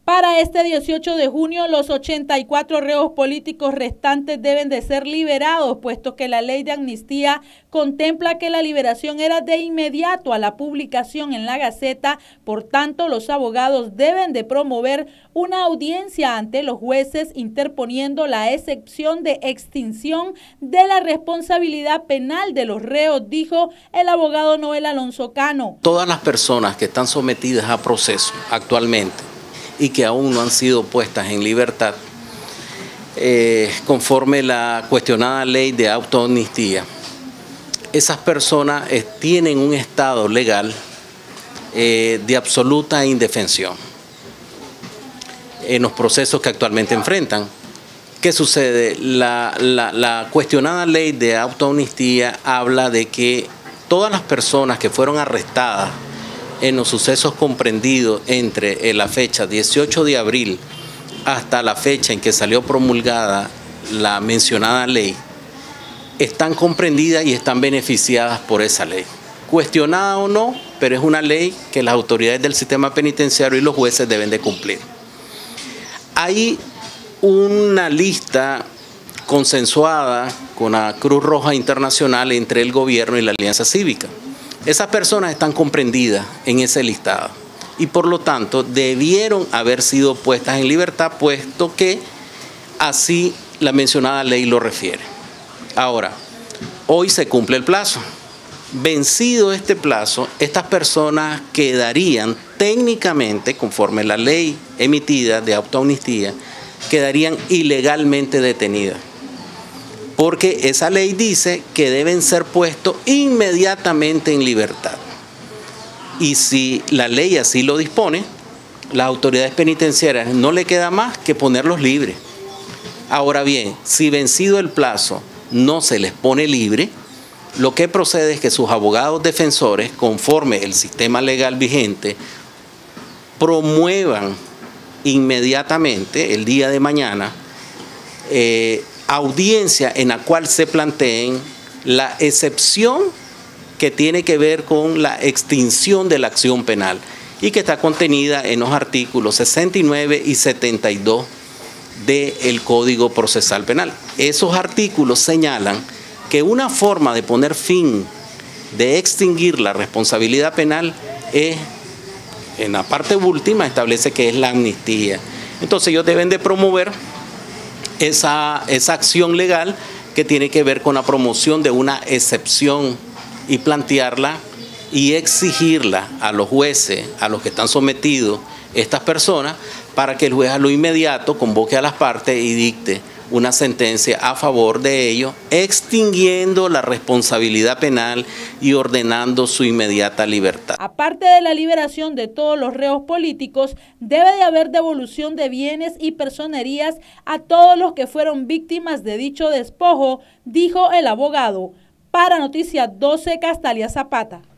Para este 18 de junio, los 84 reos políticos restantes deben de ser liberados, puesto que la ley de amnistía contempla que la liberación era de inmediato a la publicación en la Gaceta. Por tanto, los abogados deben de promover una audiencia ante los jueces interponiendo la excepción de extinción de la responsabilidad penal de los reos, dijo el abogado Noel Alonso Cano. Todas las personas que están sometidas a proceso actualmente y que aún no han sido puestas en libertad, conforme la cuestionada ley de autoamnistía, esas personas tienen un estado legal de absoluta indefensión en los procesos que actualmente enfrentan. ¿Qué sucede? La cuestionada ley de autoamnistía habla de que todas las personas que fueron arrestadas en los sucesos comprendidos entre la fecha 18 de abril hasta la fecha en que salió promulgada la mencionada ley, están comprendidas y están beneficiadas por esa ley. Cuestionada o no, pero es una ley que las autoridades del sistema penitenciario y los jueces deben de cumplir. Hay una lista consensuada con la Cruz Roja Internacional entre el gobierno y la Alianza Cívica. Esas personas están comprendidas en ese listado y por lo tanto debieron haber sido puestas en libertad, puesto que así la mencionada ley lo refiere. Ahora, hoy se cumple el plazo. Vencido este plazo, estas personas quedarían técnicamente, conforme la ley emitida de autoamnistía, quedarían ilegalmente detenidas. Porque esa ley dice que deben ser puestos inmediatamente en libertad. Y si la ley así lo dispone, las autoridades penitenciarias no le queda más que ponerlos libres. Ahora bien, si vencido el plazo no se les pone libre, lo que procede es que sus abogados defensores, conforme el sistema legal vigente, promuevan inmediatamente, el día de mañana, audiencia en la cual se planteen la excepción que tiene que ver con la extinción de la acción penal y que está contenida en los artículos 69 y 72 del Código Procesal Penal. Esos artículos señalan que una forma de poner fin, de extinguir la responsabilidad penal es, en la parte última, establece que es la amnistía. Entonces ellos deben de promover esa acción legal que tiene que ver con la promoción de una excepción y plantearla y exigirla a los jueces, a los que están sometidos estas personas, para que el juez a lo inmediato convoque a las partes y dicte una sentencia a favor de ellos, extinguiendo la responsabilidad penal y ordenando su inmediata libertad. Aparte de la liberación de todos los reos políticos, debe de haber devolución de bienes y personerías a todos los que fueron víctimas de dicho despojo, dijo el abogado. Para Noticias 12, Castalia Zapata.